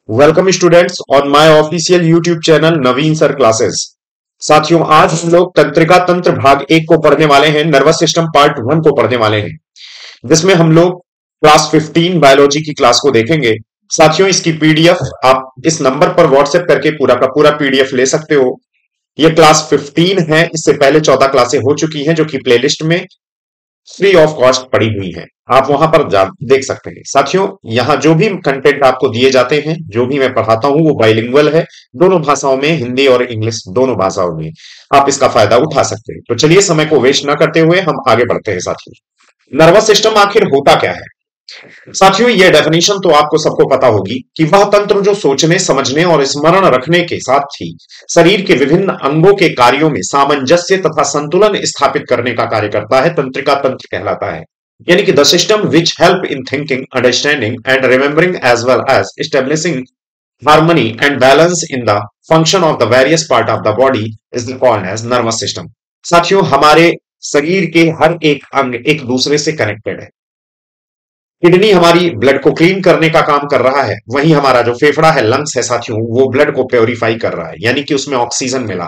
Welcome students on my official YouTube channel Naveen sir classes. साथियों, आज हम लोग तंत्रिका तंत्र भाग एक को पढ़ने वाले हैं, नर्वस सिस्टम पार्ट वन को पढ़ने वाले हैं, जिसमें हम लोग क्लास 15 बायोलॉजी की क्लास को देखेंगे। साथियों, इसकी पीडीएफ आप इस नंबर पर व्हाट्सएप करके पूरा का पूरा पीडीएफ ले सकते हो। यह क्लास 15 है, इससे पहले 14 क्लासें हो चुकी हैं जो कि प्लेलिस्ट में फ्री ऑफ कॉस्ट पड़ी हुई है, आप वहां पर देख सकते हैं। साथियों, यहां जो भी कंटेंट आपको दिए जाते हैं, जो भी मैं पढ़ाता हूं, वो बाइलिंगुअल है, दोनों भाषाओं में, हिंदी और इंग्लिश दोनों भाषाओं में आप इसका फायदा उठा सकते हैं। तो चलिए, समय को वेस्ट ना करते हुए हम आगे बढ़ते हैं। साथियों, नर्वस सिस्टम आखिर होता क्या है? साथियों, यह डेफिनेशन तो आपको सबको पता होगी कि वह तंत्र जो सोचने, समझने और स्मरण रखने के साथ ही शरीर के विभिन्न अंगों के कार्यों में सामंजस्य तथा संतुलन स्थापित करने का कार्य करता है, तंत्रिका तंत्र कहलाता है। यानी कि the system which help in thinking, understanding and remembering as well as establishing harmony and balance in the function of the various part of the body is called as nervous system. साथियों, हमारे शरीर के हर एक अंग एक दूसरे से connected है। किडनी हमारी ब्लड को क्लीन करने का काम कर रहा है, वहीं हमारा जो फेफड़ा है, लंग्स है साथियों, वो ब्लड को प्योरीफाई कर रहा है, यानी कि उसमें ऑक्सीजन मिला।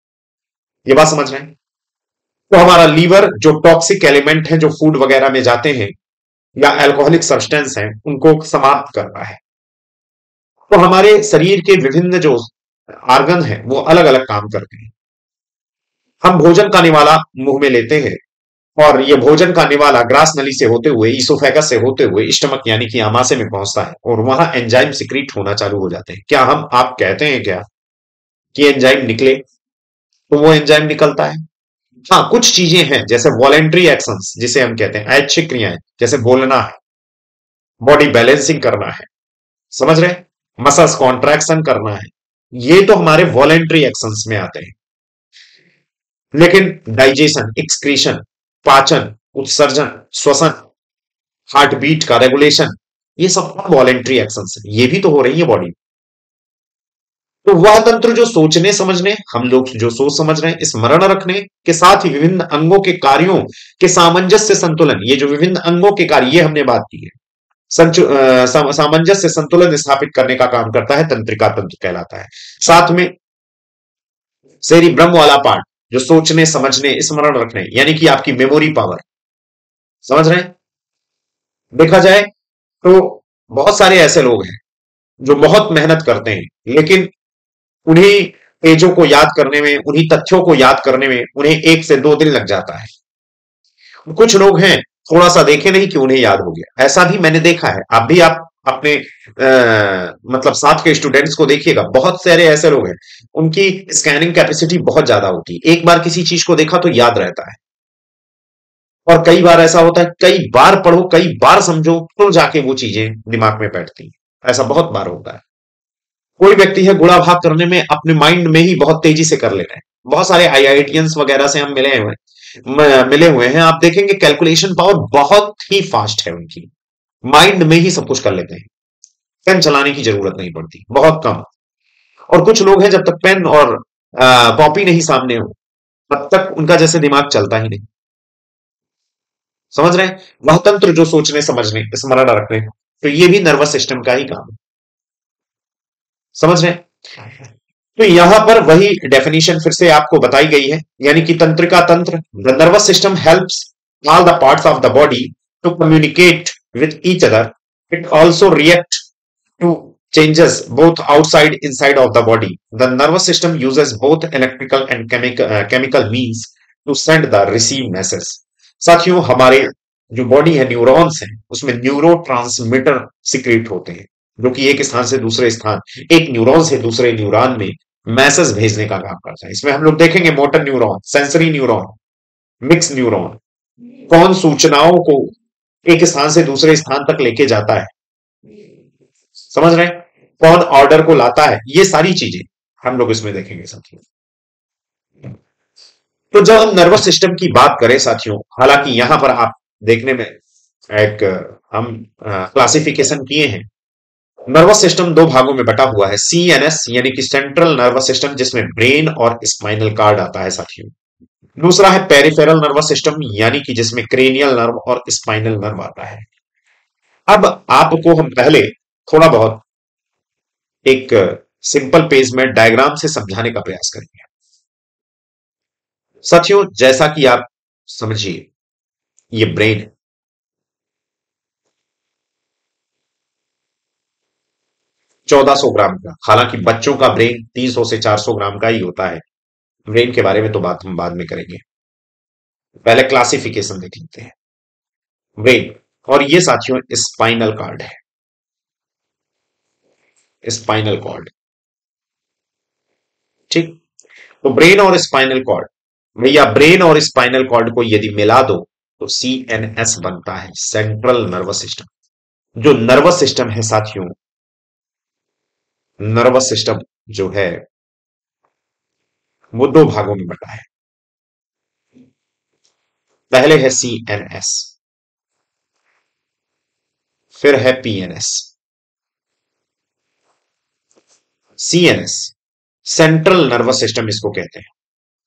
ये बात समझ रहे हैं? तो हमारा लीवर जो टॉक्सिक एलिमेंट है जो फूड वगैरह में जाते हैं या अल्कोहलिक सब्सटेंस हैं, उनको समाप्त कर रहा है। तो हमारे शरीर के विभिन्न जो आर्गन हैं वो अलग अलग काम करते हैं। हम भोजन का निवाला मुंह में लेते हैं और ये भोजन का निवाला ग्रास नली से होते हुए, इसोफेगस से होते हुए स्टमक यानी कि आमाशय में पहुंचता है और वहां एंजाइम सिक्रीट होना चालू हो जाते हैं। क्या आप कहते हैं क्या कि एंजाइम निकले? तो वो एंजाइम निकलता है। हाँ, कुछ चीजें हैं जैसे वॉलेंट्री एक्शंस, जिसे हम कहते हैं ऐच्छिक क्रियाएं, जैसे बोलना है, बॉडी बैलेंसिंग करना है, समझ रहे हैं, मसल्स कॉन्ट्रैक्शन करना है, ये तो हमारे वॉलेंट्री एक्शंस में आते हैं। लेकिन डाइजेशन, एक्सक्रीशन, पाचन, उत्सर्जन, श्वसन, हार्ट बीट का रेगुलेशन, ये सब वॉलेंट्री एक्शंस है, ये भी तो हो रही है बॉडी। तो वह तंत्र जो सोचने समझने, हम लोग जो सोच समझ रहे हैं, स्मरण रखने के साथ ही विभिन्न अंगों के कार्यों के सामंजस्य संतुलन, ये जो विभिन्न अंगों के कार्य, ये हमने बात की है, सामंजस्य संतुलन स्थापित करने का काम करता है, तंत्रिका तंत्र कहलाता है। साथ में सेरिब्रम वाला पार्ट जो सोचने समझने स्मरण रखने, यानी कि आपकी मेमोरी पावर, समझ रहे हैं? देखा जाए तो बहुत सारे ऐसे लोग हैं जो बहुत मेहनत करते हैं, लेकिन उन्हीं पेजों को याद करने में, उन्हीं तथ्यों को याद करने में उन्हें 1 से 2 दिन लग जाता है। कुछ लोग हैं, थोड़ा सा देखे नहीं कि उन्हें याद हो गया। ऐसा भी मैंने देखा है। आप अपने मतलब साथ के स्टूडेंट्स को देखिएगा, बहुत सारे ऐसे लोग हैं, उनकी स्कैनिंग कैपेसिटी बहुत ज्यादा होती है। एक बार किसी चीज को देखा तो याद रहता है, और कई बार ऐसा होता है, कई बार पढ़ो, कई बार समझो, तो जाके वो चीजें दिमाग में बैठती हैं। ऐसा बहुत बार होता है। कोई व्यक्ति है, गुणा भाग करने में अपने माइंड में ही बहुत तेजी से कर ले रहे हैं। बहुत सारे आईआईटियंस वगैरह से हम मिले हुए हैं, आप देखेंगे कैलकुलेशन पावर बहुत ही फास्ट है उनकी, माइंड में ही सब कुछ कर लेते हैं, पेन चलाने की जरूरत नहीं पड़ती, बहुत कम। और कुछ लोग हैं, जब तक पेन और कॉपी नहीं सामने हो, तब तक उनका जैसे दिमाग चलता ही नहीं। समझ रहे हैं? वह तंत्र जो सोचने समझने स्मरण रखने, तो ये भी नर्वस सिस्टम का ही काम है। समझ रहे हैं? तो यहां पर वही डेफिनेशन फिर से आपको बताई गई है, यानी कि तंत्रिका तंत्र, the nervous system helps all the parts of the body to communicate with each other. It also react to changes both outside inside of the body. The nervous system uses both electrical and chemical means to send the receive message. साथियों, हमारे जो body है, neurons हैं, उसमें neuro transmitter secrete होते हैं, जो कि एक स्थान से दूसरे स्थान, एक न्यूरॉन से दूसरे न्यूरॉन में मैसेज भेजने का काम करता है। इसमें हम लोग देखेंगे motor neuron, sensory neuron, mix neuron, कौन सूचनाओं को एक स्थान से दूसरे स्थान तक लेके जाता है, समझ रहे हैं, कौन ऑर्डर को लाता है, ये सारी चीजें हम लोग इसमें देखेंगे साथियों। तो जब हम नर्वस सिस्टम की बात करें साथियों, हालांकि यहां पर आप देखने में एक हम क्लासिफिकेशन किए हैं। नर्वस सिस्टम 2 भागों में बटा हुआ है, सीएनएस यानी कि सेंट्रल नर्वस सिस्टम, जिसमें ब्रेन और स्पाइनल कार्ड आता है साथियों। दूसरा है पेरिफेरल नर्वस सिस्टम, यानी कि जिसमें क्रेनियल नर्व और स्पाइनल नर्व आता है। अब आपको हम पहले थोड़ा बहुत एक सिंपल पेज में डायग्राम से समझाने का प्रयास करेंगे। साथियों, जैसा कि आप समझिए, ये ब्रेन है। 1400 ग्राम का, हालांकि बच्चों का ब्रेन 300 से 400 ग्राम का ही होता है। ब्रेन के बारे में तो बात हम बाद में करेंगे, पहले क्लासिफिकेशन देख लेते हैं। ब्रेन, और ये साथियों स्पाइनल कॉर्ड है। स्पाइनल कॉर्ड, ठीक। तो ब्रेन और स्पाइनल कॉर्ड, भैया ब्रेन और स्पाइनल कॉर्ड को यदि मिला दो तो CNS बनता है, सेंट्रल नर्वस सिस्टम। जो नर्वस सिस्टम है साथियों, नर्वस सिस्टम जो है वो दो भागों में बटा है। पहले है CNS, फिर है PNS। CNS central nervous system इसको कहते हैं।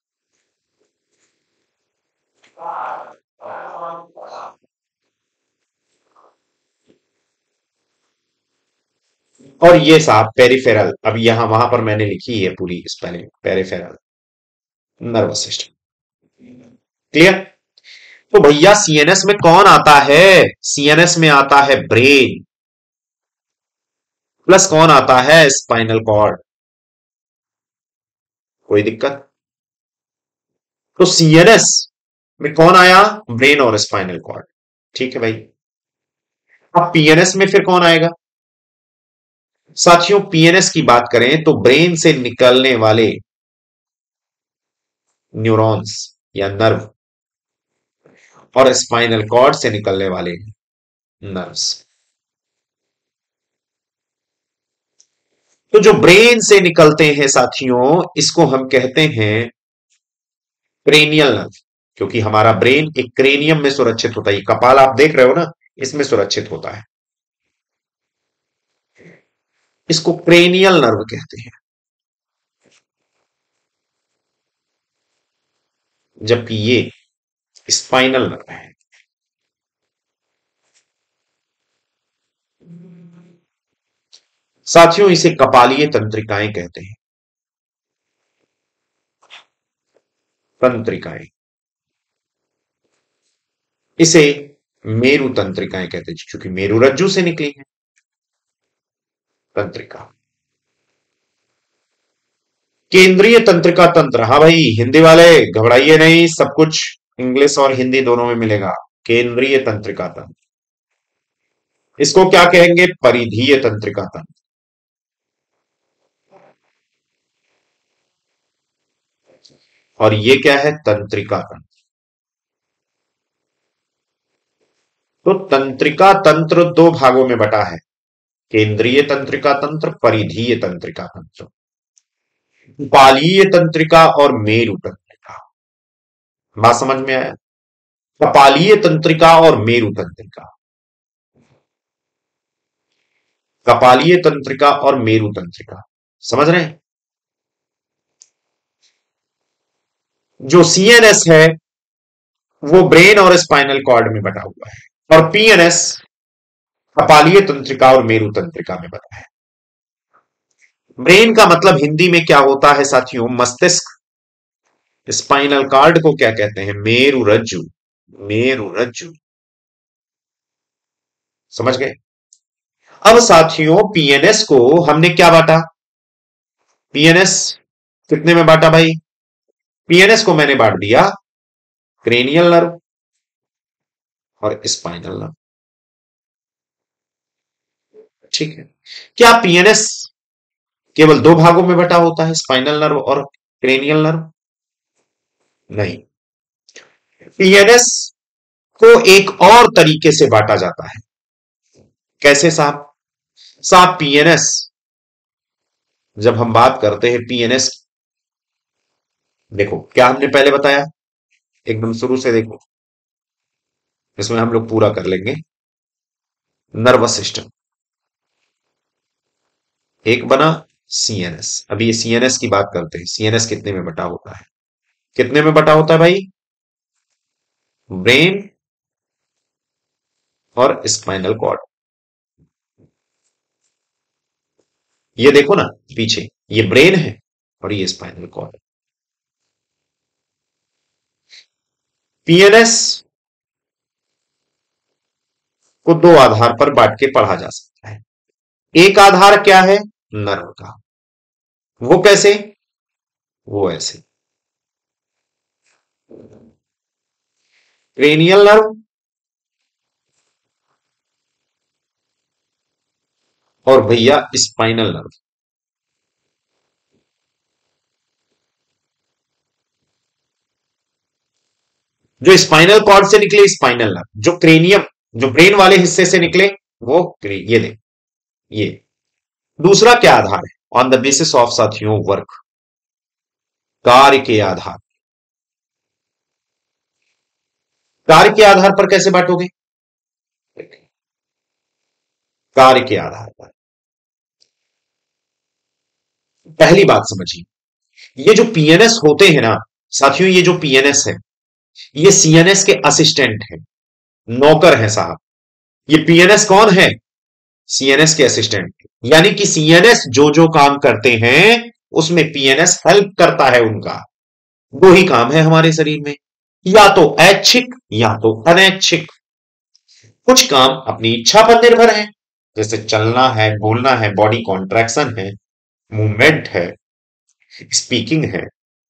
और ये साहब पेरिफेरल, अब यहां वहां पर मैंने लिखी है पूरी spelling, peripheral nervous system. Clear. तो भैया CNS में कौन आता है? CNS में आता है ब्रेन, प्लस कौन आता है? Spinal cord. कोई दिक्कत? तो CNS में कौन आया? ब्रेन और स्पाइनल कॉर्ड। ठीक है भाई। अब PNS में फिर कौन आएगा? साथियों PNS की बात करें तो ब्रेन से निकलने वाले न्यूरॉन्स या नर्व, और स्पाइनल कॉर्ड से निकलने वाले नर्व्स। तो जो ब्रेन से निकलते हैं साथियों, इसको हम कहते हैं क्रेनियल नर्व, क्योंकि हमारा ब्रेन एक क्रेनियम में सुरक्षित होता है। कपाल आप देख रहे हो ना, इसमें सुरक्षित होता है। इसको क्रेनियल नर्व कहते हैं, जबकि ये स्पाइनल नर्व है। साथियों इसे कपालीय तंत्रिकाएं कहते हैं। तंत्रिकाएं, इसे मेरु तंत्रिकाएं कहते हैं, क्योंकि मेरु रज्जु से निकली है तंत्रिका। केंद्रीय तंत्रिका तंत्र, हाँ भाई हिंदी वाले घबराइए नहीं, सब कुछ इंग्लिश और हिंदी दोनों में मिलेगा। केंद्रीय तंत्रिका तंत्र, इसको क्या कहेंगे? परिधीय तंत्रिका तंत्र। और ये क्या है? तंत्रिका तंत्र। तो तंत्रिका तंत्र दो भागों में बटा है, केंद्रीय तंत्रिका तंत्र, परिधीय तंत्रिका तंत्र, कपालीय तंत्रिका और मेरु तंत्रिका। बात समझ में आया? कपालीय तंत्रिका और मेरु तंत्रिका, कपालीय तंत्रिका और मेरु तंत्रिका, समझ रहे हैं? जो CNS है वो ब्रेन और स्पाइनल कॉर्ड में बटा हुआ है, और PNS कपालीय तंत्रिका और मेरु तंत्रिका में बटा है। ब्रेन का मतलब हिंदी में क्या होता है साथियों? मस्तिष्क। स्पाइनल कॉर्ड को क्या कहते हैं? मेरु रज्जु। मेरु रज्जु, समझ गए? अब साथियों PNS को हमने क्या बांटा? PNS कितने में बांटा भाई? PNS को मैंने बांट दिया क्रेनियल नर्व और स्पाइनल नर्व। ठीक है। क्या PNS केवल दो भागों में बटा होता है, स्पाइनल नर्व और क्रेनियल नर्व? नहीं, PNS को एक और तरीके से बांटा जाता है। कैसे साहब? साहब PNS, जब हम बात करते हैं PNS, देखो क्या हमने पहले बताया, एकदम शुरू से देखो, इसमें हम लोग पूरा कर लेंगे। नर्वस सिस्टम एक बना, CNS। अभी ये CNS की बात करते हैं। CNS कितने में बटा होता है? कितने में बटा होता है भाई? ब्रेन और स्पाइनल कॉर्ड, ये देखो ना पीछे, ये ब्रेन है और ये स्पाइनल कॉर्ड। पीएनएस को दो आधार पर बांट के पढ़ा जा सकता है। एक आधार क्या है? नर्व का। वो कैसे? वो ऐसे, क्रेनियल नर्व और भैया स्पाइनल नर्व। जो स्पाइनल कॉर्ड से निकले स्पाइनल नर्व, जो क्रेनियम, जो ब्रेन वाले हिस्से से निकले वो ये दे, ये। दूसरा क्या आधार है? ऑन द बेसिस ऑफ साथियों वर्क, कार्य के आधार। कार्य के आधार पर कैसे बांटोगे? कार्य के आधार पर। पहली बात समझिए, ये जो पीएनएस होते हैं ना साथियों, ये जो पीएनएस है ये सीएनएस के असिस्टेंट है, नौकर है साहब। ये पीएनएस कौन है? सीएनएस के असिस्टेंट। यानी कि सीएनएस जो जो काम करते हैं उसमें पीएनएस हेल्प करता है उनका। दो ही काम है हमारे शरीर में, या तो ऐच्छिक या तो अनैच्छिक। कुछ काम अपनी इच्छा पर निर्भर है, जैसे चलना है, बोलना है, बॉडी कॉन्ट्रैक्शन है, मूवमेंट है, स्पीकिंग है।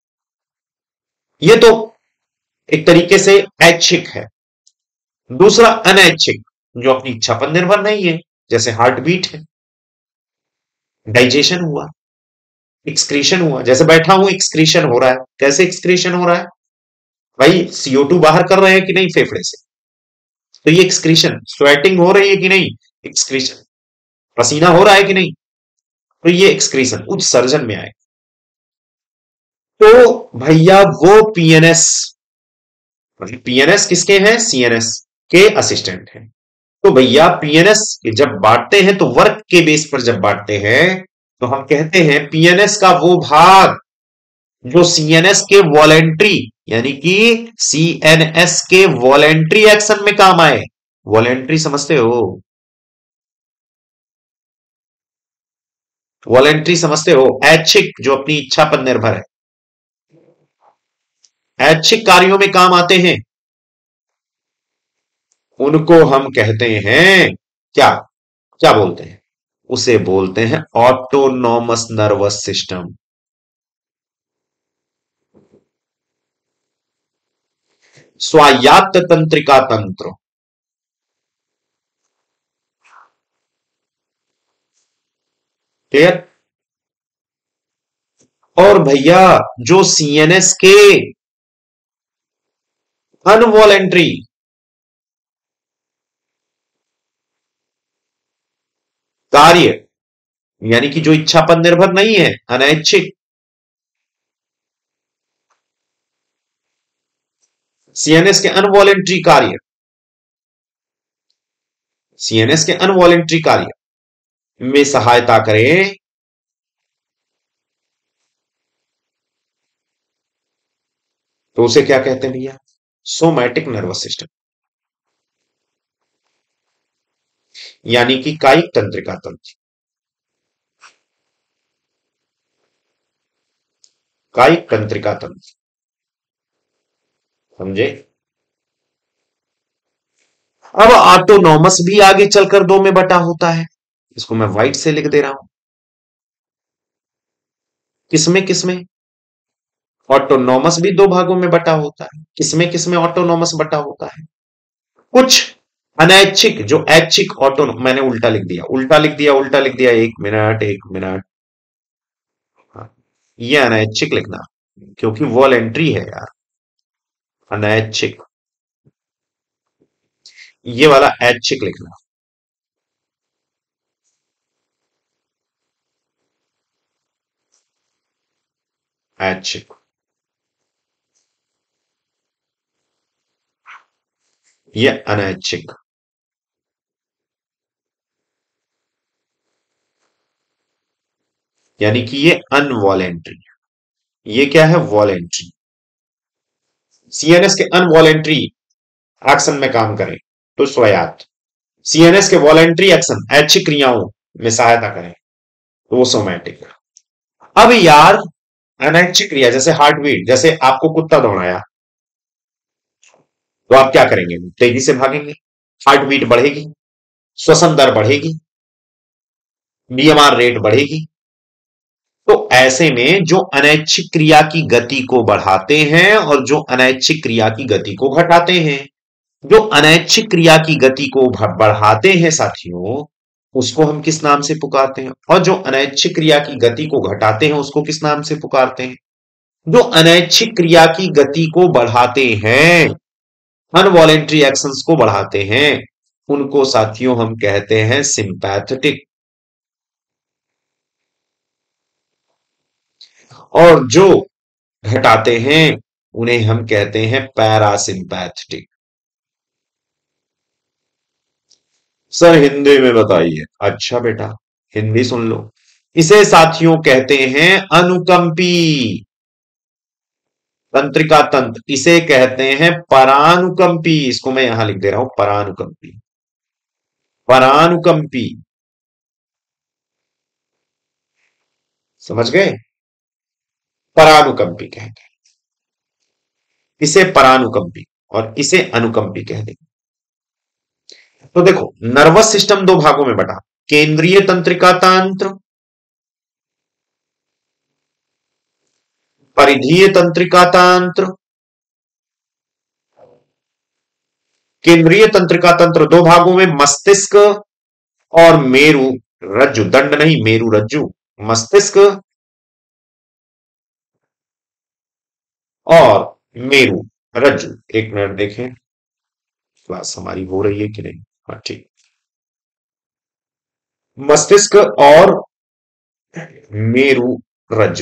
ये तो एक तरीके से ऐच्छिक है। दूसरा अनैच्छिक, जो अपनी इच्छा पर निर्भर नहीं है, जैसे हार्ट बीट है, डाइजेशन हुआ, एक्सक्रीशन हुआ। जैसे बैठा हूं एक्सक्रीशन हो रहा है। कैसे एक्सक्रीशन हो रहा है भाई? CO2 बाहर कर रहे हैं कि नहीं फेफड़े से, तो ये एक्सक्रीशन। स्वेटिंग हो रही है कि नहीं? एक्सक्रीशन। पसीना हो रहा है कि नहीं? तो ये एक्सक्रीशन उत्सर्जन में आए। तो भैया वो पीएनएस, पीएनएस किसके हैं? सीएनएस के असिस्टेंट हैं। तो भैया पीएनएस जब बांटते हैं तो वर्क के बेस पर जब बांटते हैं तो हम कहते हैं पीएनएस का वो भाग जो सीएनएस के वॉलेंट्री, यानी कि सीएनएस के वॉलेंट्री एक्शन में काम आए। वॉलेंट्री समझते हो? वॉलेंट्री समझते हो? ऐच्छिक, जो अपनी इच्छा पर निर्भर है। ऐच्छिक कार्यों में काम आते हैं, उनको हम कहते हैं क्या? क्या बोलते हैं? उसे बोलते हैं ऑटोनॉमस नर्वस सिस्टम। स्वायत्त तंत्रिका तंत्र। क्लियर? और भैया जो सीएनएस के अनवॉलेंट्री, कार्य, यानी कि जो इच्छा पर निर्भर नहीं है, अनैच्छिक, सीएनएस के अनवॉलेंट्री कार्य, सीएनएस के अनवॉलेंट्री कार्य में सहायता करें तो उसे क्या कहते हैं भैया? सोमैटिक नर्वस सिस्टम, यानी कि कायिक तंत्रिका तंत्र। कायिक तंत्रिका तंत्र, समझे? अब ऑटोनॉमस भी आगे चलकर दो में बटा होता है। इसको मैं व्हाइट से लिख दे रहा हूं। किसमें किसमें? ऑटोनॉमस भी दो भागों में बटा होता है। किसमें किसमें ऑटोनॉमस बटा होता है? कुछ अनैच्छिक, जो ऐच्छिक ऑटो, मैंने उल्टा लिख दिया, उल्टा लिख दिया, उल्टा लिख दिया, एक मिनट एक मिनट। हाँ, ये अनैच्छिक लिखना, क्योंकि वॉलेंट्री है यार। अनैच्छिक, ये वाला ऐच्छिक लिखना। ऐच्छिक, ये अनैच्छिक। यानी कि ये अनवॉलेंट्री, ये क्या है? वॉलेंट्री। सीएनएस के अनवॉलेंट्री एक्शन में काम करें तो स्वायत्त, सीएनएस के वॉलेंट्री एक्शन ऐच्छिक क्रियाओं में सहायता करें तो वो सोमैटिक। अब यार अनैच्छिक क्रिया जैसे हार्ट बीट, जैसे आपको कुत्ता दौड़ाया तो आप क्या करेंगे? तेजी से भागेंगे, हार्ट बीट बढ़ेगी, श्वसन दर बढ़ेगी, बीएमआर रेट बढ़ेगी। तो ऐसे में जो अनैच्छिक क्रिया की गति को बढ़ाते हैं और जो अनैच्छिक क्रिया की गति को घटाते हैं, जो अनैच्छिक क्रिया की गति को बढ़ाते हैं साथियों, उसको हम किस नाम से पुकारते हैं? और जो अनैच्छिक क्रिया की गति को घटाते हैं उसको किस नाम से पुकारते हैं? जो अनैच्छिक क्रिया की गति को बढ़ाते हैं, अनवॉलेंट्री एक्शंस को बढ़ाते हैं, उनको साथियों हम कहते हैं सिंपैथेटिक। और जो घटाते हैं उन्हें हम कहते हैं पैरासिम्पैथेटिक। सर हिंदी में बताइए। अच्छा बेटा, हिंदी सुन लो। इसे साथियों कहते हैं अनुकंपी तंत्रिका तंत्र, इसे कहते हैं परानुकंपी। इसको मैं यहां लिख दे रहा हूं, परानुकंपी। परानुकंपी, समझ गए? परानुकंपी कहते हैं इसे, परानुकंपी, और इसे अनुकंपी कह देंगे। तो देखो, नर्वस सिस्टम दो भागों में बटा, केंद्रीय तंत्रिका तंत्र, परिधीय तंत्रिका तंत्र। केंद्रीय तंत्रिका तंत्र दो भागों में, मस्तिष्क और मेरु रज्जु, दंड नहीं, मेरु रज्जु। मस्तिष्क और मेरु रज्जु। एक मिनट देखें क्लास हमारी हो रही है कि नहीं। हाँ ठीक। मस्तिष्क और मेरु रज्जु।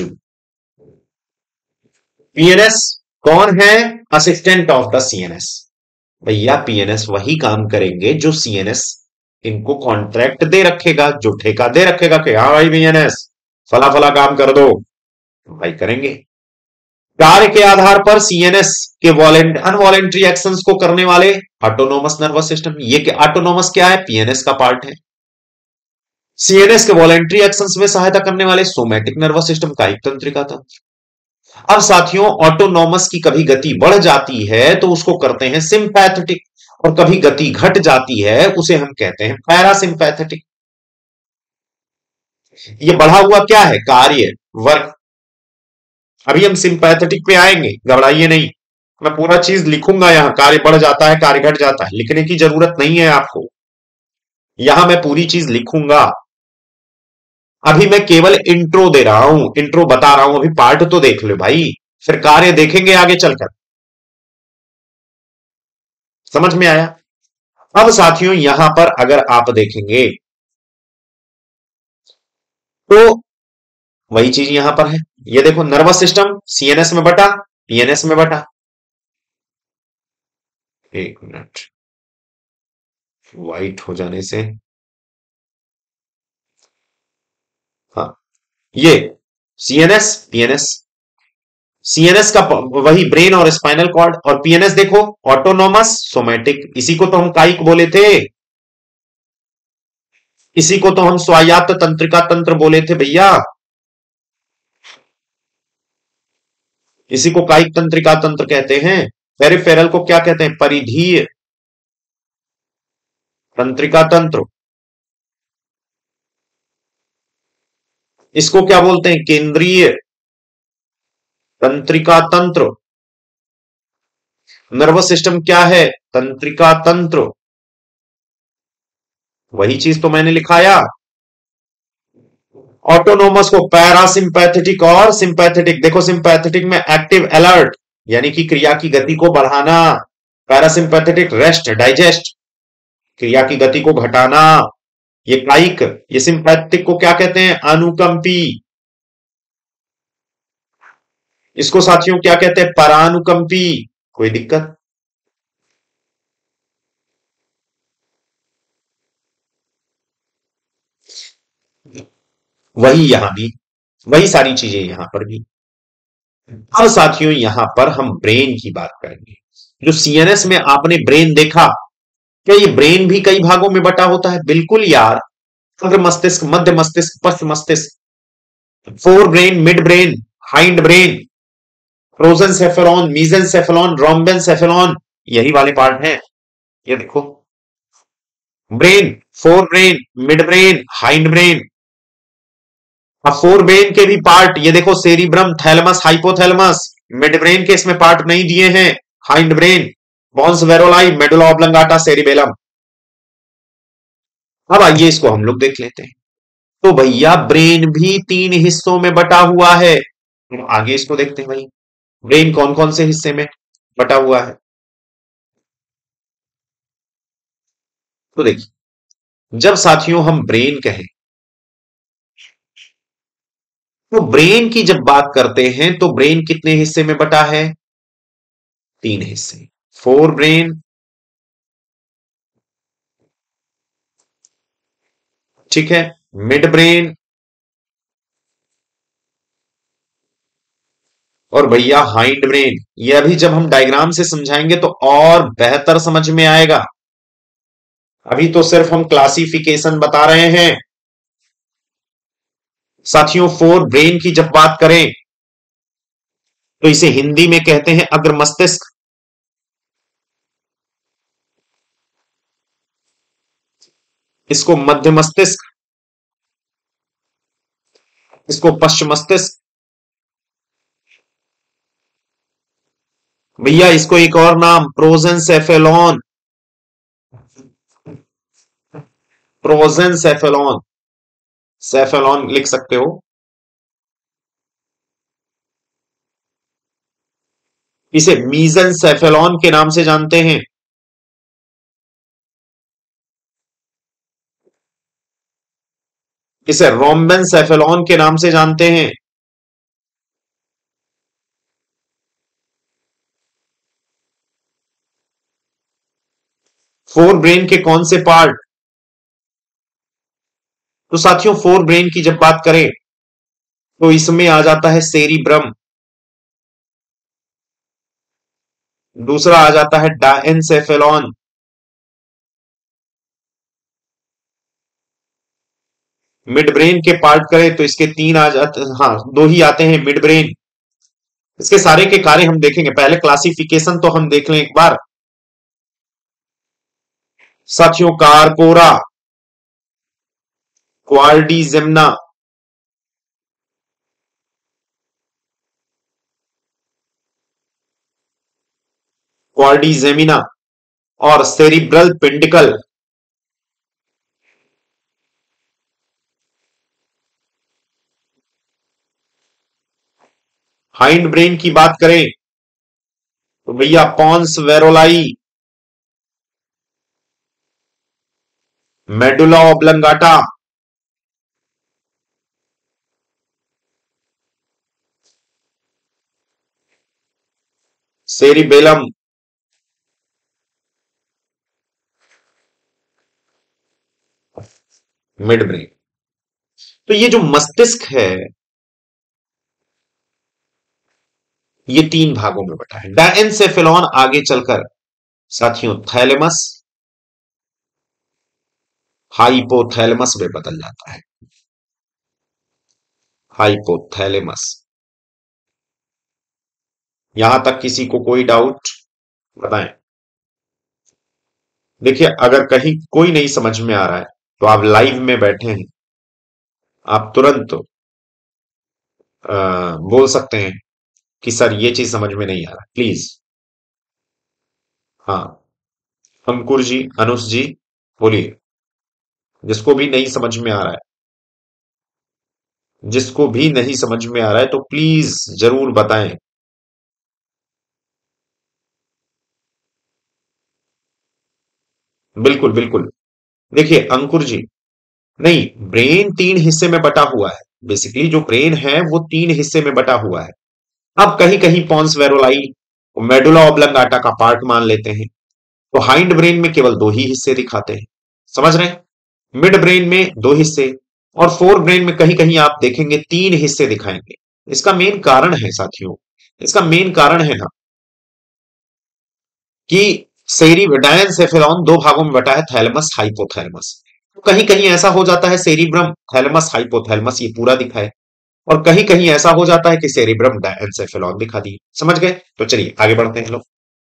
पीएनएस कौन है? Assistant of the CNS. भैया पीएनएस वही काम करेंगे जो सीएनएस इनको कॉन्ट्रैक्ट दे रखेगा, जो ठेका दे रखेगा कि हाँ भाई पीएनएस फला फला काम कर दो, भाई करेंगे। कार्य के आधार पर सीएनएस के अनवॉलेंट्री एक्शंस को करने वाले ऑटोनोमस नर्वस सिस्टम। ये कि ऑटोनोमस क्या है? पीएनएस का पार्ट है। सीएनएस के वॉलेंट्री एक्शंस में सहायता करने वाले सोमैटिक नर्वस सिस्टम, कायिक तंत्रिका तंत्र। अब साथियों, ऑटोनॉमस की कभी गति बढ़ जाती है तो उसको करते हैं सिंपैथेटिक, और कभी गति घट जाती है उसे हम कहते हैं पैरासिम्पैथेटिक। ये बढ़ा हुआ क्या है? कार्य, वर्क। अभी हम सिंपैथेटिक पे आएंगे, घबराइए नहीं। मैं पूरा चीज लिखूंगा यहां, कार्य बढ़ जाता है, कार्य घट जाता है, लिखने की जरूरत नहीं है आपको, यहां मैं पूरी चीज लिखूंगा। अभी मैं केवल इंट्रो दे रहा हूं, इंट्रो बता रहा हूं, अभी पार्ट तो देख लो भाई, फिर कार्य देखेंगे आगे चलकर। समझ में आया? अब साथियों यहां पर अगर आप देखेंगे तो वही चीज यहां पर है। ये देखो, नर्वस सिस्टम सीएनएस में बटा, पीएनएस में बटा। एक मिनट, वाइट हो जाने से, हाँ, ये सीएनएस पीएनएस, सीएनएस का वही ब्रेन और स्पाइनल कॉर्ड, और पीएनएस देखो ऑटोनोमस सोमैटिक, इसी को तो हम कायिक बोले थे, इसी को तो हम स्वायत्त तंत्रिका तंत्र बोले थे भैया, इसी को कायिक तंत्रिका तंत्र कहते हैं। पेरिफेरल को क्या कहते हैं? परिधीय तंत्रिका तंत्र। इसको क्या बोलते हैं? केंद्रीय तंत्रिका तंत्र। नर्वस सिस्टम क्या है? तंत्रिका तंत्र। वही चीज तो मैंने लिखाया। ऑटोनोमस को पैरासिम्पैथेटिक और सिंपैथेटिक। देखो, सिंपैथेटिक में एक्टिव अलर्ट, यानी कि क्रिया की गति को बढ़ाना। पैरासिम्पैथेटिक रेस्ट डाइजेस्ट, क्रिया की गति को घटाना। ये कायिक। ये सिंपैथेटिक को क्या कहते हैं? अनुकंपी। इसको साथियों क्या कहते हैं? परानुकंपी। कोई दिक्कत? वही यहां भी, वही सारी चीजें यहां पर भी। अब साथियों यहां पर हम ब्रेन की बात करेंगे। जो सीएनएस में आपने ब्रेन देखा, क्या ये ब्रेन भी कई भागों में बटा होता है? बिल्कुल यार। अग्र मस्तिष्क, मध्य मस्तिष्क, पश्च मस्तिष्क, fore brain, mid brain, hind brain, prosencephalon, mesencephalon, rhombencephalon, यही वाले पार्ट हैं। ये देखो, brain, fore brain, mid brain, hind brain. अब फोर ब्रेन के भी पार्ट ये देखो, cerebrum, thalamus, hypothalamus. Mid brain के इसमें पार्ट नहीं दिए हैं, hind brain, pons varolii, medulla oblongata, cerebellum. अब आइए इसको हम लोग देख लेते हैं। तो भैया ब्रेन भी तीन हिस्सों में बटा हुआ है। तो आगे इसको देखते हैं भाई, ब्रेन कौन कौन से हिस्से में बटा हुआ है। तो देखिए, जब साथियों हम ब्रेन कहें, तो ब्रेन की जब बात करते हैं तो ब्रेन कितने हिस्से में बटा है? तीन हिस्से, फोर ब्रेन, ठीक है, मिड ब्रेन, और भैया हाइंड ब्रेन। ये अभी जब हम डायग्राम से समझाएंगे तो और बेहतर समझ में आएगा। अभी तो सिर्फ हम क्लासिफिकेशन बता रहे हैं। साथियों, फोर ब्रेन की जब बात करें तो इसे हिंदी में कहते हैं अग्र मस्तिष्क, इसको मध्य मस्तिष्क, इसको पश्चिम मस्तिष्क, भैया इसको एक और नाम प्रोजेंसेफेलॉन, प्रोजेंसेफेलॉन, सेफेलॉन लिख सकते हो। इसे मीजेंसेफेलॉन के नाम से जानते हैं। इसे रोम्बेनसेफेलॉन के नाम से जानते हैं। फोर ब्रेन के कौन से पार्ट? तो साथियों, फोर ब्रेन की जब बात करें तो इसमें आ जाता है सेरिब्रम, दूसरा आ जाता है डायनसेफेलॉन, मिड ब्रेन के पार्ट करें तो इसके तीन आ जाते, हाँ दो ही आते हैं, मिड ब्रेन। इसके सारे के कार्य हम देखेंगे, पहले क्लासिफिकेशन तो हम देख लें एक बार। साथियों, कारकोरा, क्वार्डिजेमना, क्वार्डिजेमिना और सेरिब्रल पिंडिकल। हाइंड ब्रेन की बात करें तो भैया pons varolii, medulla oblongata, cerebellum, mid brain. तो ये जो मस्तिष्क है ये तीन भागों में बटा है। डायनसेफेलॉन आगे चलकर साथियों थैलेमस, हाइपोथैलेमस में बदल जाता है, हाइपोथैलेमस। यहां तक किसी को कोई डाउट? बताएं। देखिए, अगर कहीं कोई नहीं समझ में आ रहा है तो आप लाइव में बैठे हैं, आप तुरंत बोल सकते हैं कि सर ये चीज समझ में नहीं आ रहा, प्लीज। हाँ, अंकुर जी, अनुष जी, बोलिए। जिसको भी नहीं समझ में आ रहा है, जिसको भी नहीं समझ में आ रहा है तो प्लीज जरूर बताएं। बिल्कुल बिल्कुल। देखिए अंकुर जी, नहीं, ब्रेन तीन हिस्से में बटा हुआ है। बेसिकली जो ब्रेन है वो तीन हिस्से में बटा हुआ है। अब कहीं कहीं पॉन्स वेरोलाई, मेडुला ऑब्लंगाटा का पार्ट मान लेते हैं, तो हाइंड ब्रेन में केवल दो ही हिस्से दिखाते हैं, समझ रहे हैं? मिड ब्रेन में दो हिस्से, और फोर ब्रेन में कहीं कहीं आप देखेंगे तीन हिस्से दिखाएंगे। इसका मेन कारण है साथियों, इसका मेन कारण है ना कि डायनसेफेलॉन दो भागों में बटा है, थैलेमस हाइपोथैलेमस। तो कहीं कहीं ऐसा हो जाता है सेरिब्रम, थैलेमस, हाइपोथैलेमस ये पूरा दिखाए, और कहीं कहीं ऐसा हो जाता है कि सेरिब्रम डायंसेफेलॉन दिखा दी। समझ गए? तो चलिए आगे बढ़ते हैं लोग।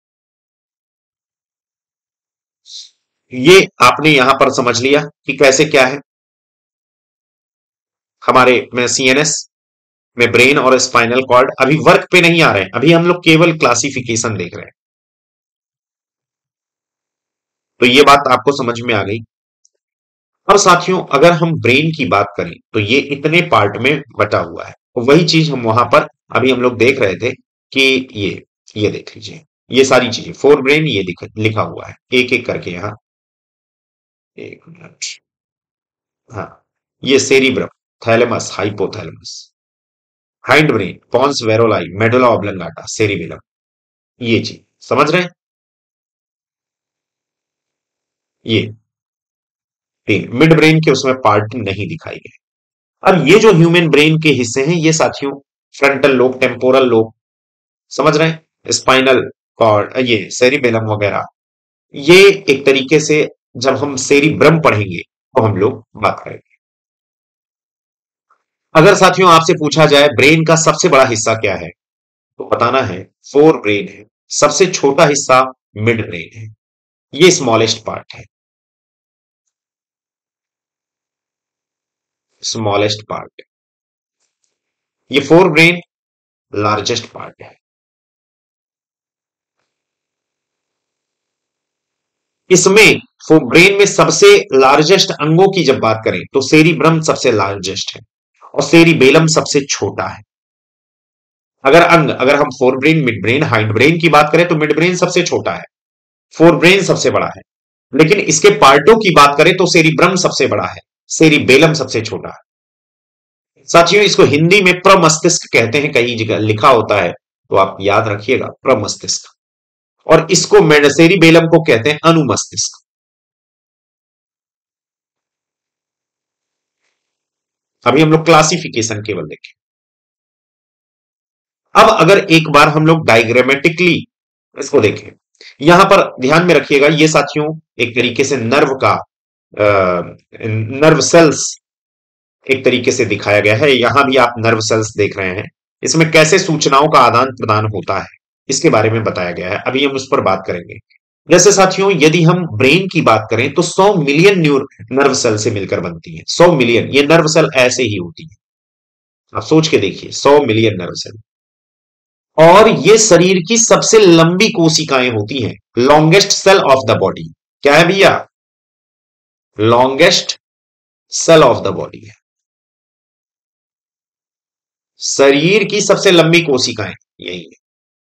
ये आपने यहां पर समझ लिया कि कैसे क्या है हमारे में सीएनएस में ब्रेन और स्पाइनल कॉर्ड अभी वर्क पे नहीं आ रहे हैं, अभी हम लोग केवल क्लासिफिकेशन देख रहे हैं। तो ये बात आपको समझ में आ गई। अब साथियों अगर हम ब्रेन की बात करें तो ये इतने पार्ट में बटा हुआ है, तो वही चीज हम वहां पर अभी हम लोग देख रहे थे कि ये देख लीजिए, ये सारी चीजें फोर ब्रेन ये लिखा हुआ है एक एक करके यहां। एक मिनट। हाँ, ये cerebrum, thalamus, hypothalamus, hind brain, pons varolii, medulla oblongata, cerebellum, ये चीज समझ रहे हैं? ये तीन मिड ब्रेन के उसमें पार्ट नहीं दिखाई गए। अब ये जो ह्यूमन ब्रेन के हिस्से हैं ये साथियों, फ्रंटल लोब, टेम्पोरल लोब, समझ रहे हैं, स्पाइनल कॉर्ड, ये सेरिबेलम वगैरह, ये एक तरीके से जब हम सेरिब्रम पढ़ेंगे तो हम लोग बात करेंगे। अगर साथियों आपसे पूछा जाए ब्रेन का सबसे बड़ा हिस्सा क्या है, तो बताना है फोर ब्रेन है, सबसे छोटा हिस्सा मिड ब्रेन है, ये स्मॉलेस्ट पार्ट है, स्मॉलेस्ट पार्ट। ये फोर ब्रेन लार्जेस्ट पार्ट है। इसमें ब्रेन में सबसे लार्जेस्ट अंगों की जब बात करें तो सेरिब्रम सबसे लार्जेस्ट है और सेरिबेलम सबसे छोटा है। अगर हम fore brain, mid brain, hind brain की बात करें तो मिड ब्रेन सबसे छोटा है, फोर ब्रेन सबसे बड़ा है। लेकिन इसके पार्टों की बात करें तो सेरिब्रम सबसे बड़ा है, सेरिबेलम सबसे छोटा है। साथियों इसको हिंदी में प्रमस्तिष्क कहते हैं, कई जगह लिखा होता है तो आप याद रखिएगा प्रमस्तिष्क। और इसको सेरिबेलम को कहते हैं अनुमस्तिष्क। अभी हम लोग क्लासिफिकेशन केवल देखें। अब अगर एक बार हम लोग डायग्रामेटिकली इसको देखें, यहां पर ध्यान में रखिएगा ये साथियों एक तरीके से नर्व का नर्व सेल्स एक तरीके से दिखाया गया है। यहां भी आप नर्व सेल्स देख रहे हैं, इसमें कैसे सूचनाओं का आदान प्रदान होता है इसके बारे में बताया गया है, अभी हम उस पर बात करेंगे। जैसे साथियों यदि हम ब्रेन की बात करें तो 100 मिलियन नर्व सेल से मिलकर बनती है, 100 मिलियन ये नर्व सेल ऐसे ही होती है। आप सोच के देखिए 100 मिलियन नर्व सेल। और ये शरीर की सबसे लंबी कोशिकाएं होती हैं, longest cell of the body. क्या है भैया? Longest cell of the body है, शरीर की सबसे लंबी कोशिकाएं यही है,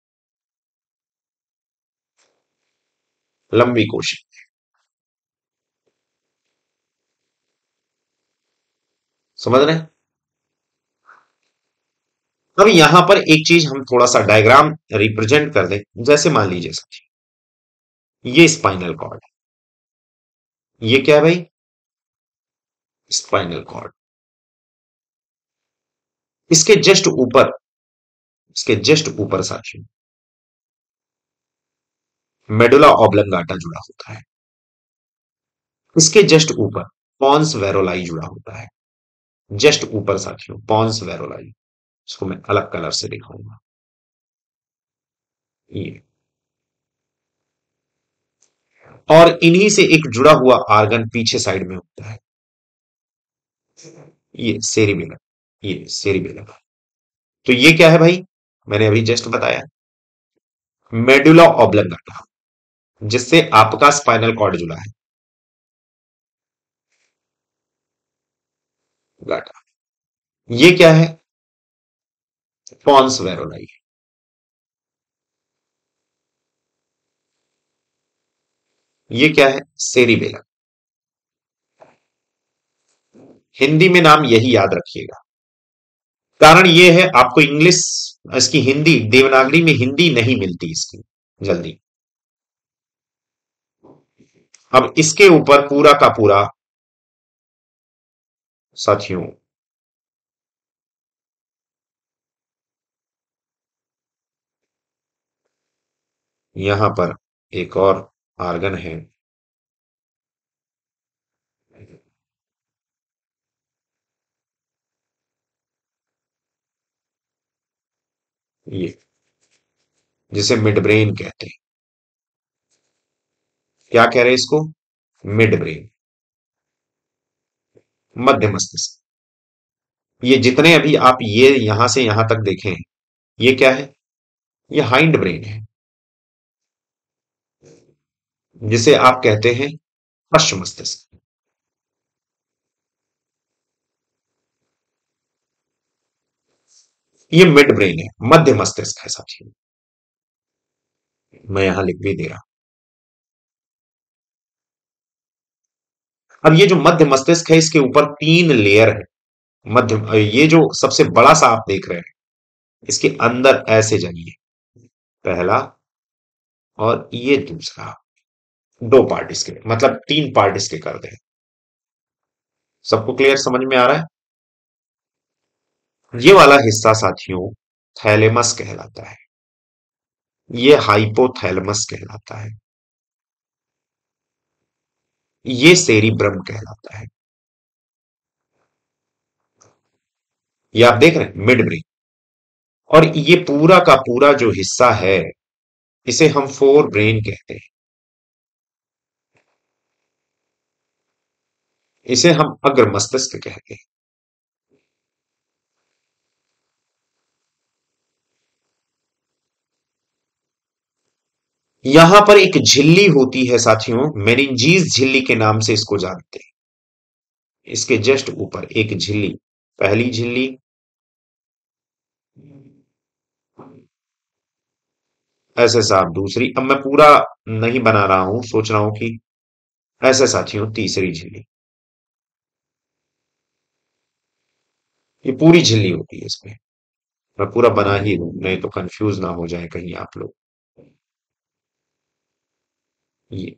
लंबी कोशिका। समझ रहे हैं? अब यहां पर एक चीज हम थोड़ा सा डायग्राम रिप्रेजेंट कर दें, जैसे मान लीजिए साथियों ये स्पाइनल कॉर्ड, ये क्या है भाई? Spinal cord. इसके जस्ट ऊपर, इसके जस्ट ऊपर साथियों मेडुला ऑब्लंगाटा जुड़ा होता है, इसके जस्ट ऊपर पॉन्स वेरोलाई जुड़ा होता है, जस्ट ऊपर साथियों पॉन्स वेरोलाई। इसको मैं अलग कलर से दिखाऊंगा, ये। और इन्हीं से एक जुड़ा हुआ आर्गन पीछे साइड में होता है, ये सेरिबेलम, ये सेरिबेलम। तो ये क्या है भाई? मैंने अभी जस्ट बताया मेडुला ऑब्लंगाटा, जिससे आपका स्पाइनल कॉर्ड जुड़ा है, गाटा। ये क्या है? Pons varolii. ये क्या है? सेरिबेलम। हिंदी में नाम यही याद रखिएगा, कारण ये है आपको इंग्लिश, इसकी हिंदी देवनागरी में हिंदी नहीं मिलती इसकी जल्दी। अब इसके ऊपर पूरा का पूरा साथियों यहां पर एक और आर्गन है, ये जिसे मिड ब्रेन कहते हैं। क्या कह रहे हैं इसको? मिड ब्रेन, मध्य मस्तिष्क। ये जितने अभी आप ये यहां से यहां तक देखें, ये क्या है? ये हाइंड ब्रेन है, जिसे आप कहते हैं पश्च मस्तिष्क। ये मिड ब्रेन है, मध्य मस्तिष्क है साथियों। मैं यहां लिख भी दे रहा हूं। अब ये जो मध्य मस्तिष्क है, इसके ऊपर 3 लेयर है। मध्य, ये जो सबसे बड़ा सा आप देख रहे हैं, इसके अंदर ऐसे जाइए, पहला और ये दूसरा, 2 पार्ट इसके, मतलब 3 पार्ट इसके कर दें। सबको क्लियर समझ में आ रहा है? ये वाला हिस्सा साथियों थैलेमस कहलाता है, ये हाइपोथैलेमस कहलाता है, ये सेरिब्रम कहलाता है। ये आप देख रहे हैं मिड ब्रेन। और ये पूरा का पूरा जो हिस्सा है, इसे हम फोर ब्रेन कहते हैं, इसे हम अग्र मस्तिष्क कहते हैं। यहां पर एक झिल्ली होती है साथियों, मेनिंजीज झिल्ली के नाम से इसको जानते हैं। इसके जस्ट ऊपर एक झिल्ली, पहली झिल्ली, ऐसे साहब दूसरी, अब मैं पूरा नहीं बना रहा हूं, सोच रहा हूं कि ऐसे साथियों तीसरी झिल्ली। ये पूरी झिल्ली होती है इसमें। मैं पूरा बना ही दूं, नहीं तो कंफ्यूज ना हो जाए कहीं आप लोग। ये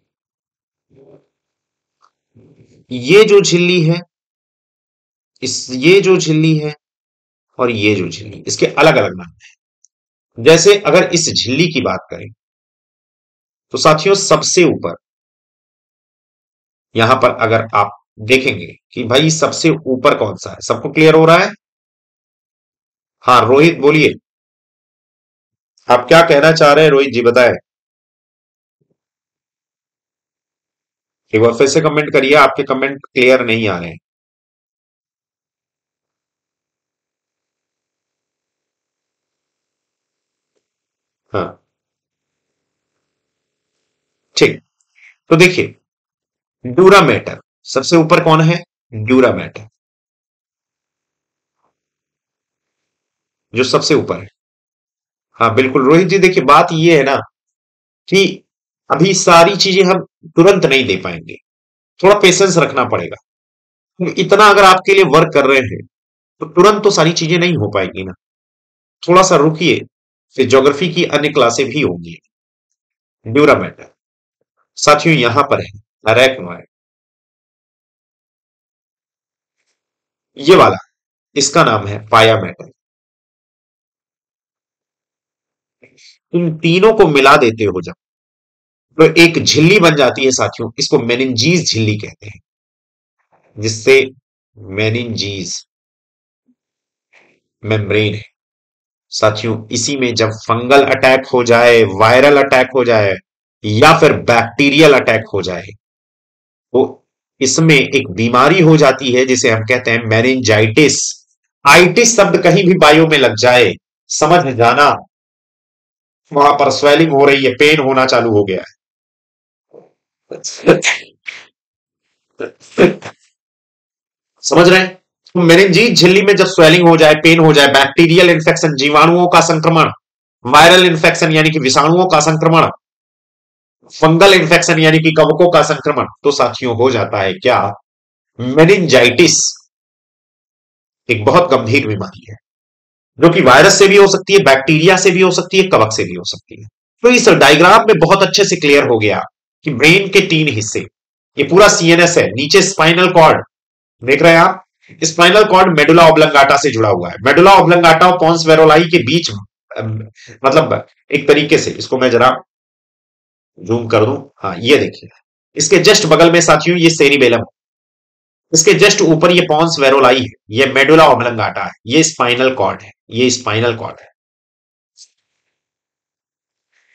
ये जो झिल्ली है, इस ये जो झिल्ली है और ये जो झिल्ली, इसके अलग अलग नाम है। जैसे अगर इस झिल्ली की बात करें, तो साथियों सबसे ऊपर यहां पर अगर आप देखेंगे कि भाई सबसे ऊपर कौन सा है, सबको क्लियर हो रहा है? हाँ रोहित बोलिए, आप क्या कहना चाह रहे हैं? रोहित जी बताएं। एक बार फिर से कमेंट करिए, आपके कमेंट क्लियर नहीं आ रहे हैं। हाँ ठीक, तो देखिए, ड्यूरा मैटर सबसे ऊपर कौन है? ड्यूरा मैटर, जो सबसे ऊपर है। हाँ बिल्कुल रोहित जी, देखिए बात ये है ना कि अभी सारी चीजें हम तुरंत नहीं दे पाएंगे, थोड़ा पेशेंस रखना पड़ेगा। तो इतना अगर आपके लिए वर्क कर रहे हैं, तो तुरंत तो सारी चीजें नहीं हो पाएंगी ना, थोड़ा सा रुकिए, फिर ज्योग्राफी की अन्य क्लासें भी होंगी। ड्यूरा मैटर साथियों यहां पर है अरेक्नोइड, ये वाला, इसका नाम है पाया मैटर। इन तीनों को मिला देते हो जब, तो एक झिल्ली बन जाती है साथियों, इसको मेनिंजीज झिल्ली कहते हैं, जिससे मेनिंजीज मेम्ब्रेन है साथियों। इसी में जब फंगल अटैक हो जाए, वायरल अटैक हो जाए, या फिर बैक्टीरियल अटैक हो जाए, तो इसमें एक बीमारी हो जाती है जिसे हम कहते हैं मेनिंजाइटिस। आइटिस शब्द कहीं भी बायो में लग जाए, समझ जाना वहां पर स्वेलिंग हो रही है, पेन होना चालू हो गया है। समझ रहे हैं? तो मेनिंजीज झिल्ली में जब स्वेलिंग हो जाए, पेन हो जाए, बैक्टीरियल इन्फेक्शन, जीवाणुओं का संक्रमण, वायरल इन्फेक्शन यानी कि विषाणुओं का संक्रमण, फंगल इन्फेक्शन यानी कि कवकों का संक्रमण, तो साथियों हो जाता है क्या? मेनिंजाइटिस। एक बहुत गंभीर बीमारी है, जो कि वायरस से भी हो सकती है, बैक्टीरिया से भी हो सकती है, कवक से भी हो सकती है। तो इस डायग्राम में बहुत अच्छे से क्लियर हो गया कि ब्रेन के 3 हिस्से, ये पूरा सीएनएस है, नीचे स्पाइनल कॉर्ड देख रहे हैं आप, स्पाइनल कॉर्ड मेडुला ऑब्लंगाटा से जुड़ा हुआ है। मेडुला ऑब्लंगाटा और पॉन्स वेरोलाई के बीच, मतलब एक तरीके से इसको मैं जरा जूम कर दूं, हाँ ये देखिए, इसके जस्ट बगल में साथियों ये सेरिबेलम, इसके जस्ट ऊपर ये पॉन्स वेरोलाई है, ये मेडुला ऑब्लंगाटा है, ये स्पाइनल कॉर्ड है, ये स्पाइनल कॉर्ड है।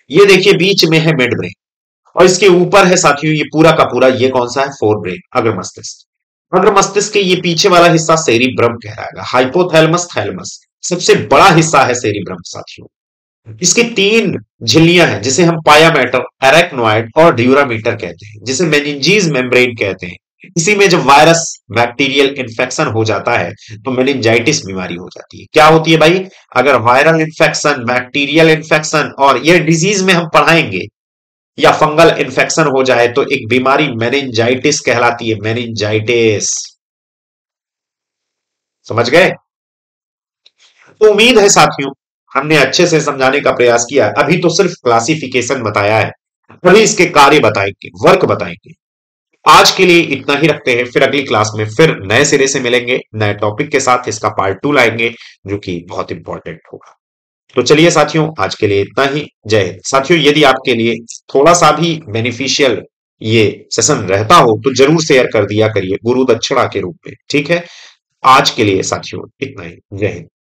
ये देखिए बीच में है मिड ब्रेन और इसके ऊपर है साथियों ये पूरा का पूरा, ये कौन सा है, फोर ब्रेन, अग्र मस्तिष्क। अग्र मस्तिष्क के ये पीछे वाला हिस्सा सेरिब्रम कहलाएगा, हाइपोथैलेमस थैलेमस सबसे बड़ा हिस्सा है सेरिब्रम साथियों। इसकी तीन झिल्लियां हैं जिसे हम पाया मैटर, एरेक्नोइड और ड्यूरामीटर कहते हैं, जिसे मेनिंजीज मेम्ब्रेन कहते हैं। इसी में जब वायरस बैक्टीरियल इन्फेक्शन हो जाता है तो मेनिंजाइटिस बीमारी हो जाती है। क्या होती है भाई, अगर वायरल इन्फेक्शन, बैक्टीरियल इन्फेक्शन और ये डिजीज में हम पढ़ाएंगे या फंगल इन्फेक्शन हो जाए तो एक बीमारी मेनिंजाइटिस कहलाती है, मेनिंजाइटिस। समझ गए? तो उम्मीद है साथियों हमने अच्छे से समझाने का प्रयास किया। अभी तो सिर्फ क्लासिफिकेशन बताया है, अभी इसके कार्य बताएंगे, वर्क बताएंगे। आज के लिए इतना ही रखते हैं, फिर अगली क्लास में फिर नए सिरे से मिलेंगे, नए टॉपिक के साथ इसका पार्ट 2 लाएंगे जो कि बहुत इंपॉर्टेंट होगा। तो चलिए साथियों आज के लिए इतना ही। जय हिंद। साथियों यदि आपके लिए थोड़ा सा भी बेनिफिशियल ये सेशन रहता हो तो जरूर शेयर कर दिया करिए गुरु दक्षिणा के रूप में, ठीक है? आज के लिए साथियों इतना ही। जय हिंद।